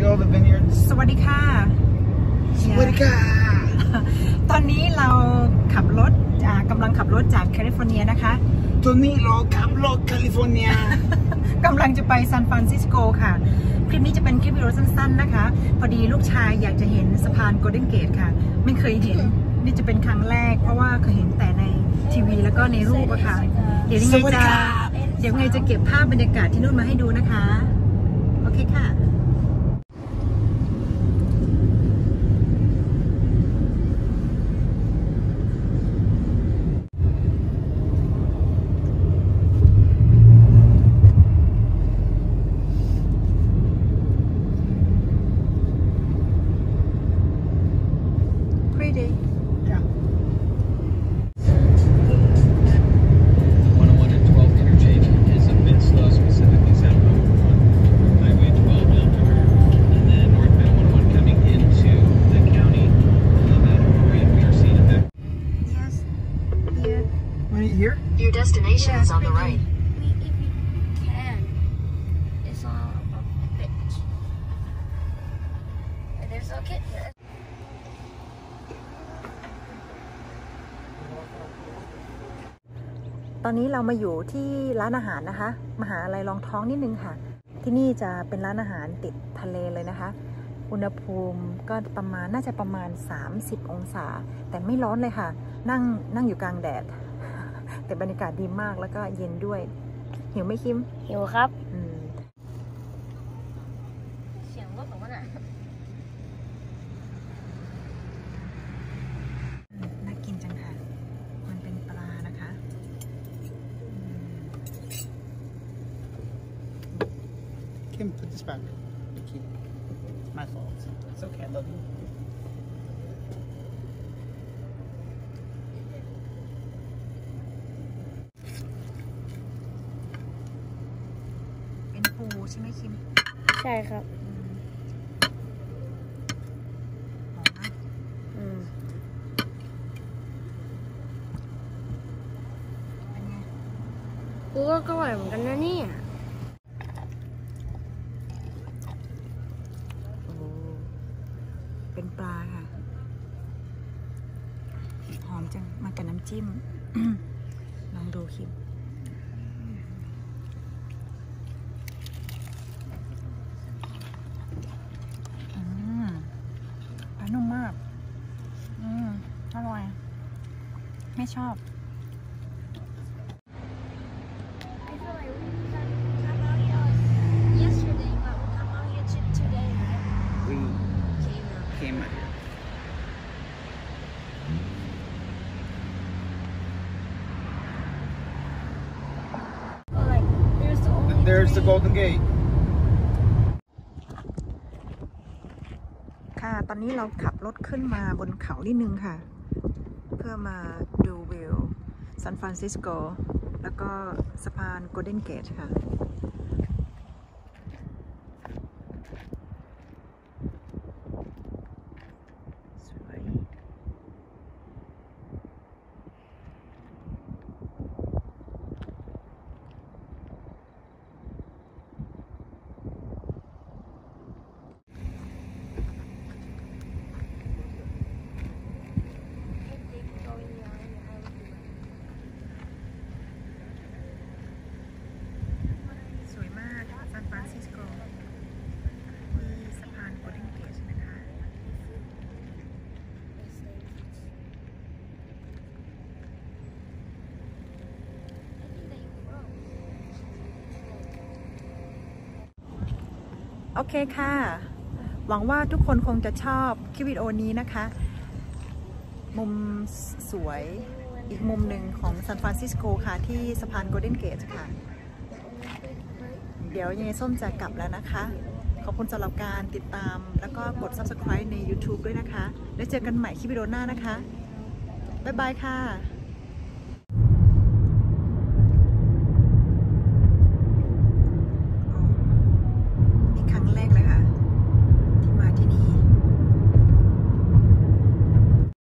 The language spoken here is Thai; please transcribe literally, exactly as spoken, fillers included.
at all the vineyards. สวัสดีค่ะสวัสดีค่ะตอนนี้เราขับรถกำลังขับรถจากแคลิฟอร์เนียนะคะตอนนี้เราขับรถแคลิฟอร์เนียกำลังจะไปซานฟรานซิสโกค่ะคลิปนี้จะเป็นคลิปวิดีโอสั้นๆนะคะพอดีลูกชายอยากจะเห็นสะพานโกลเด้นเกตค่ะไม่เคยเห็นนี่จะเป็นครั้งแรกเพราะว่าเคยเห็นแต่ในทีวีแล้วก็ในรูปอะค่ะเดี๋ยวยังไงจะเดี๋ยวไงจะเก็บภาพบรรยากาศที่นู่นมาให้ดูนะคะโอเคค่ะ Here? Your destination is on the right. If you can, it's on a bitch. There's a kid here. ตอนนี้เรามาอยู่ที่ร้านอาหารนะคะมหาลัยรองท้องนิดนึงค่ะที่นี่จะเป็นร้านอาหารติดทะเลเลยนะคะอุณหภูมิก็ประมาณน่าจะประมาณสามสิบองศาแต่ไม่ร้อนเลยค่ะนั่งนั่งอยู่กลางแดดแต่บรรยากาศดีมากแล้วก็เย็นด้วยหิวไหมคิมหิวครับอืมเสียงรถของมันอ่ะน่ากินจังค่ะมันเป็นปลานะคะ Kim, put this back. My fault. It's okay. I love you. เป็นปูใช่ไหมคิมใช่ครับหอมนะอืมเป็นไงกูก็อร่อยเหมือนกันนะเนี่ยเป็นปลาค่ะหอมจังมากับน้ำจิ้ม ลองดูคิมอืมปลานุ่มมากอืมอร่อยไม่ชอบ There's the Golden Gate. ค่ะตอนนี้เราขับรถขึ้นมาบนเขานิดนึงค่ะเพื่อมาดูวิวซานฟรานซิสโกแล้วก็สะพานโกลเด้นเกตค่ะสวยโอเคค่ะหวังว่าทุกคนคงจะชอบคลิปวิดีโอนี้นะคะมุมสวยอีกมุมหนึ่งของซานฟรานซิสโกค่ะที่สะพานโกลเด้นเกตค่ะเดี๋ยวยังไงส้มจะกลับแล้วนะคะขอบคุณสำหรับการติดตามแล้วก็กด ซับสไครบ์ ใน ยูทูบ ด้วยนะคะแล้วเจอกันใหม่คลิปวิดีโอหน้านะคะบ๊ายบายค่ะ